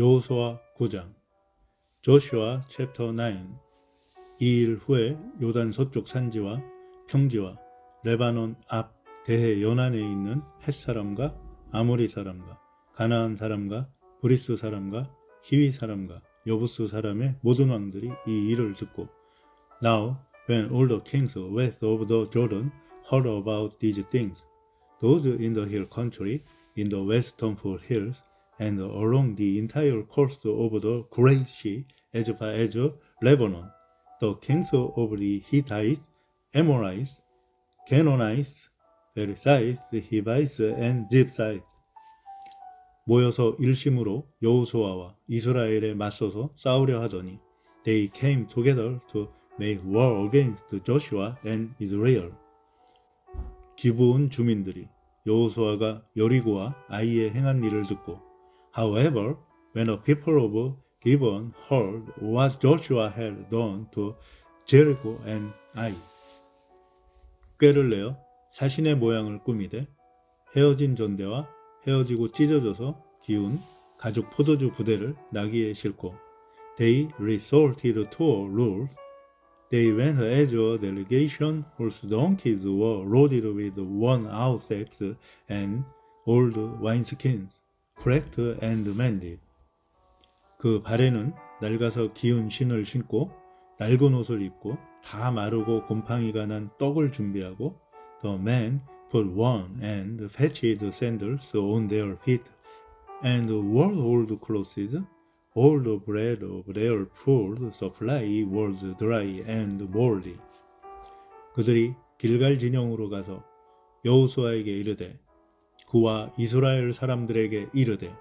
여호수아 9장 조슈아 챕터 9. 이 일 후에 요단 서쪽 산지와 평지와 레바논 앞 대해 연안에 있는 헷사람과 아모리 사람과 가나안 사람과 브리스 사람과 히위 사람과 여부스 사람의 모든 왕들이 이 일을 듣고 Now when all the kings west of the Jordan heard about these things, those in the hill country, in the western hills, and along the entire coast of the great sea, as far as Lebanon, the kings of the Hittites, Amorites, Canaanites, Perizzites, Hivites, and Jebusites 모여서 일심으로 여호수아와 이스라엘에 맞서서 싸우려 하더니 they came together to make war against Joshua and Israel. 기브온 주민들이 여호수아가 여리고와 아이에 행한 일을 듣고 However, when the people of Gibeon heard what Joshua had done to Jericho and Ai, 꾀를 내어 사신의 모양을 꾸미되 헤어진 전대와 헤어지고 찢어져서 기운 가죽 포도주 부대를 나귀에 싣고 They resorted to rules. They went as a delegation whose donkeys were loaded with worn-out sacks and old wineskins, cracked and mended. 그 발에는 낡아서 기운 신을 신고 낡은 옷을 입고 다 마르고 곰팡이가 난 떡을 준비하고 The men put worn and patched sandals on their feet and wore old clothes. All the bread of their food supply was dry and moldy. 그들이 길갈 진영으로 가서 여호수아에게 이르되 그와 이스라엘 사람들에게 이르되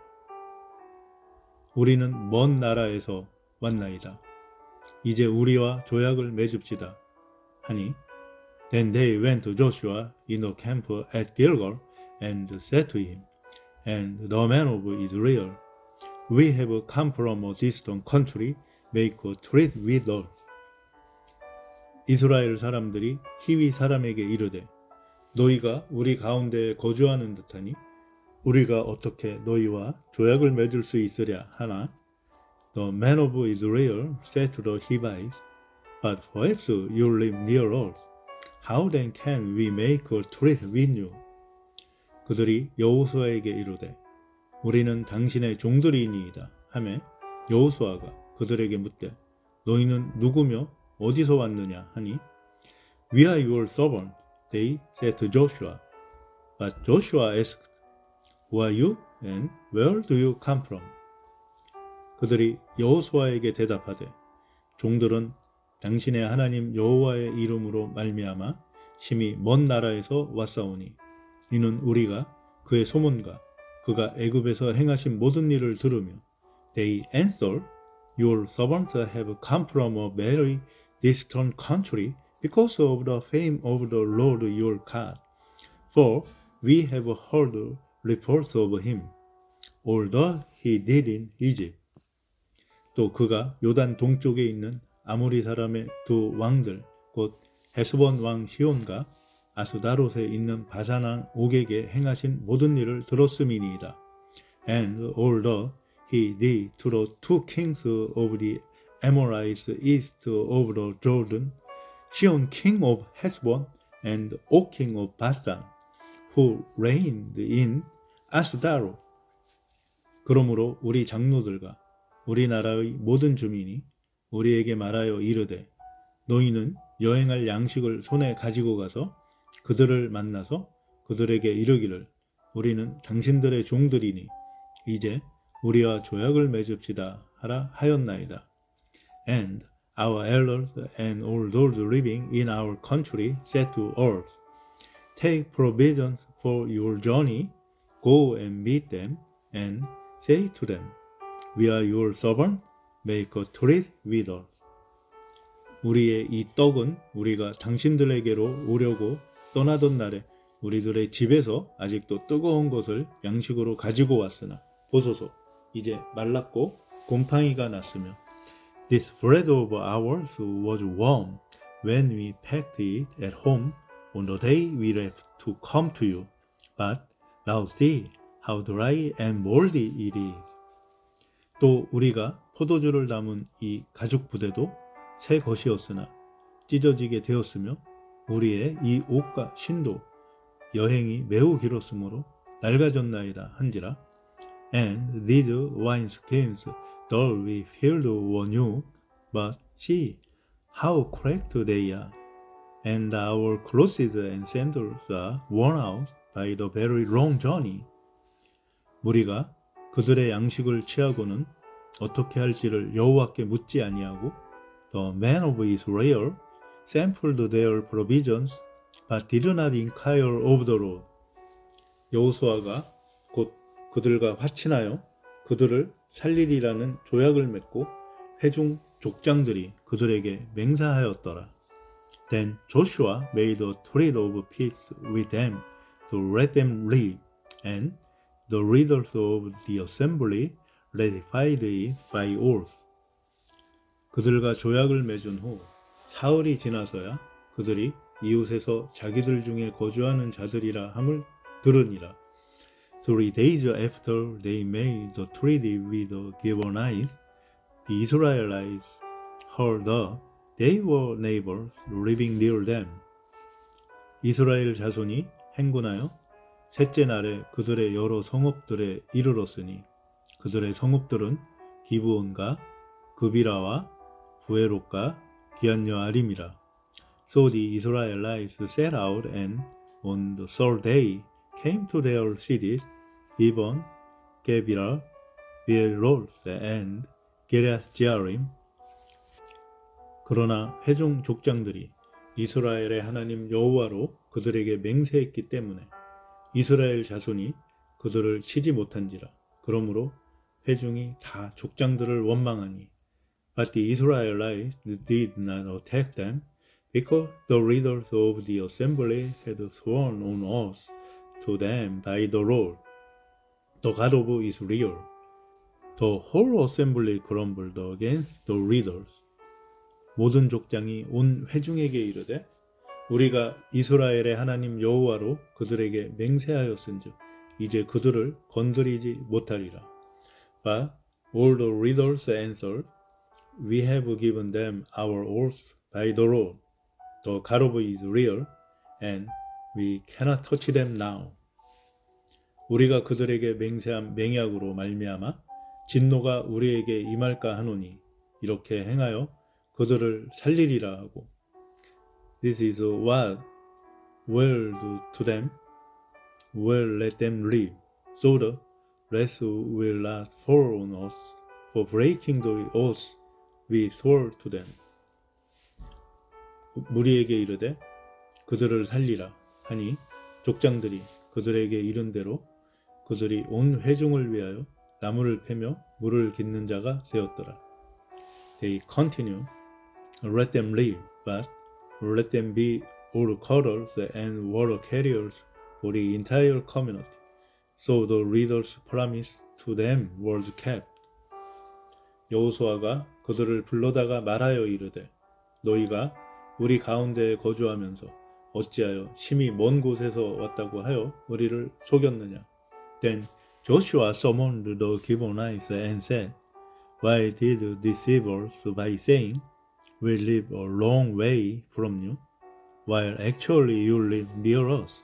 우리는 먼 나라에서 왔나이다. 이제 우리와 조약을 맺읍시다. 하니 Then they went to Joshua in the camp at Gilgal and said to him and the men of Israel, We have come from a distant country, make a treaty with us. 이스라엘 사람들이 히위 사람에게 이르되 너희가 우리 가운데에 거주하는 듯하니 우리가 어떻게 너희와 조약을 맺을 수 있으랴 하나 The men of Israel said to the Hivites, But perhaps you live near us. How then can we make a treaty with you? 그들이 여호수아에게 이르되 우리는 당신의 종들이니이다 하매 여호수아가 그들에게 묻되 너희는 누구며 어디서 왔느냐 하니 We are your servants, they said to Joshua. But Joshua asked, Who are you and where do you come from? 그들이 여호수아에게 대답하되 종들은 당신의 하나님 여호와의 이름으로 말미암아 심히 먼 나라에서 왔사오니 이는 우리가 그의 소문과 그가 애굽에서 행하신 모든 일을 들으며 They answered, Your servants have come from a very distant country because of the fame of the Lord your God. For we have heard reports of him, all that he did in Egypt. 또 그가 요단 동쪽에 있는 아모리 사람의 두 왕들 곧 헤스본 왕 시온과 아스다롯에 있는 바산 왕 옥에게 행하신 모든 일을 들었음이니이다. And all that he did to the two kings of the Amorites east of the Jordan, Sihon king of Heshbon and Og king of Basan, who reigned in 아스다롯. 그러므로 우리 장로들과 우리나라의 모든 주민이 우리에게 말하여 이르되 너희는 여행할 양식을 손에 가지고 가서 그들을 만나서 그들에게 이르기를 우리는 당신들의 종들이니 이제 우리와 조약을 맺읍시다 하라 하였나이다. And our elders and all those living in our country said to us, Take provisions for your journey, go and meet them, and say to them, We are your servants, make a treaty with us. 우리의 이 떡은 우리가 당신들에게로 오려고 떠나던 날에 우리들의 집에서 아직도 뜨거운 것을 양식으로 가지고 왔으나 보소서 이제 말랐고 곰팡이가 났으며 This bread of ours was warm when we packed it at home on the day we left to come to you. But now see how dry and moldy it is. 또 우리가 포도주를 담은 이 가죽 부대도 새 것이었으나 찢어지게 되었으며 우리의 이 옷과 신도 여행이 매우 길었으므로 낡아졌나이다 한지라. And these wineskins, though we filled were new, but see how cracked they are, and our clothes and sandals are worn out by the very long journey. 무리가 그들의 양식을 취하고는 어떻게 할지를 여호와께 묻지 아니하고 The men of Israel sampled their provisions, but did not inquire of the Lord. 여호수아가 곧 그들과 화친하여 그들을 살리리라는 조약을 맺고 회중 족장들이 그들에게 맹세하였더라. Then Joshua made a treaty of peace with them to let them live, and the leaders of the assembly ratified it by oath. 그들과 조약을 맺은 후 사흘이 지나서야 그들이 이웃에서 자기들 중에 거주하는 자들이라 함을 들으니라. 3 days after they made the treaty with the Gibeonites, the Israelites heard that they were neighbors living near them. 이스라엘 자손이 행군하여 셋째 날에 그들의 여러 성읍들에 이르렀으니 그들의 성읍들은 기브온과 그비라와 부에롯과 기안여아림이라. So the Israelites set out and on the third day came to their cities, Gibeon, Gebirah, Beeroth, and Kiriath-jearim. 그러나 회중 족장들이 이스라엘의 하나님 여호와로 그들에게 맹세했기 때문에 이스라엘 자손이 그들을 치지 못한지라. 그러므로 회중이 다 족장들을 원망하니 But the Israelites did not attack them, because the leaders of the assembly had sworn on oath to them by the Lord, the God of Israel. The whole assembly grumbled against the leaders. 모든 족장이 온 회중에게 이르되 우리가 이스라엘의 하나님 여호와로 그들에게 맹세하였은즉 이제 그들을 건드리지 못하리라. But all the leaders answered, We have given them our oath by the Lord, the God of Israel, and we cannot touch them now. 우리가 그들에게 맹세한 맹약으로 말미암아 진노가 우리에게 임할까 하노니 이렇게 행하여 그들을 살리리라 하고 This is what will do to them, will let them live, so the wrath will not fall on us for breaking the oath we swore to them. 무리에게 이르되 그들을 살리라 하니 족장들이 그들에게 이른 대로 그들이 온 회중을 위하여 나무를 패며 물을 깃는 자가 되었더라. They continue, let them live, but let them be all cutters and water carriers for the entire community. So the leaders' promise to them was kept. 여호수아가 그들을 불러다가 말하여 이르되 너희가 우리 가운데에 거주하면서 어찌하여 심히 먼 곳에서 왔다고 하여 우리를 속였느냐. Then Joshua summoned the Gibeonites and said, Why did you deceive us by saying, We live a long way from you, while actually you live near us?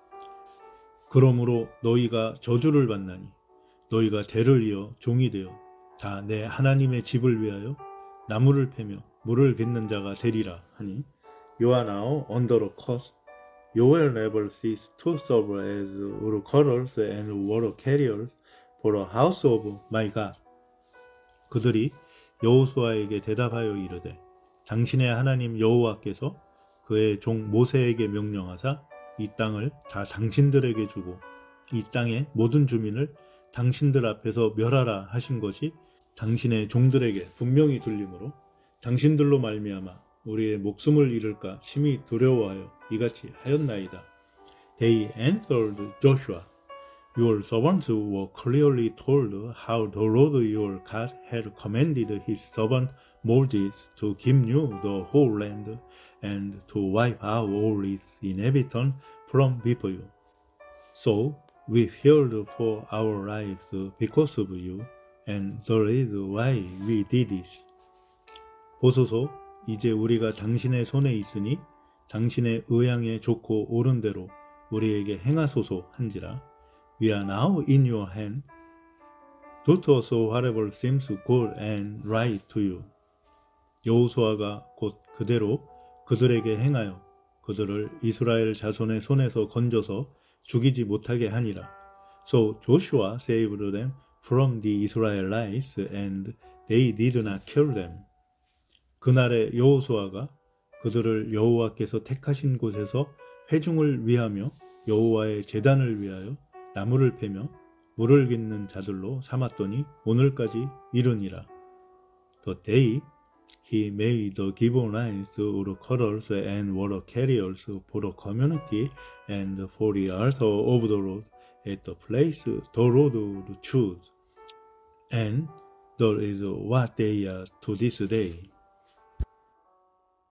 그러므로 너희가 저주를 받나니 너희가 대를 이어 종이 되어 다 내 하나님의 집을 위하여 나무를 패며 물을 깃는 자가 되리라 하니 You are now under a curse. You will never cease to serve as wood cutters and water carriers for the house of my God. 그들이 여호수아에게 대답하여 이르되 당신의 하나님 여호와께서 그의 종 모세에게 명령하사 이 땅을 다 당신들에게 주고 이 땅의 모든 주민을 당신들 앞에서 멸하라 하신 것이 당신의 종들에게 분명히 들리므로 당신들로 말미암아 우리의 목숨을 잃을까 심히 두려워하여 이같이 하였나이다. They answered Joshua, Your servants were clearly told how the Lord your God had commanded his servant Moses to give you the whole land and to wipe out all its inhabitants from before you. So we feared for our lives because of you, and that is why we did this. 보소서, 이제 우리가 당신의 손에 있으니 당신의 의향에 좋고 옳은 대로 우리에게 행하소서 한지라. We are now in your hand. Do to us whatever seems good and right to you. 여호수아가 곧 그대로 그들에게 행하여 그들을 이스라엘 자손의 손에서 건져서 죽이지 못하게 하니라. So Joshua saved them from the Israelites and they did not kill them. 그날에 여호수아가 그들을 여호와께서 택하신 곳에서 회중을 위하며 여호와의 제단을 위하여 나무를 패며 물을 깃는 자들로 삼았더니 오늘까지 이르니라. The day he made the Gibeonites wood cutters and water carriers for the community and for the altar of the Lord at the place the Lord would choose. And that is what they are to this day.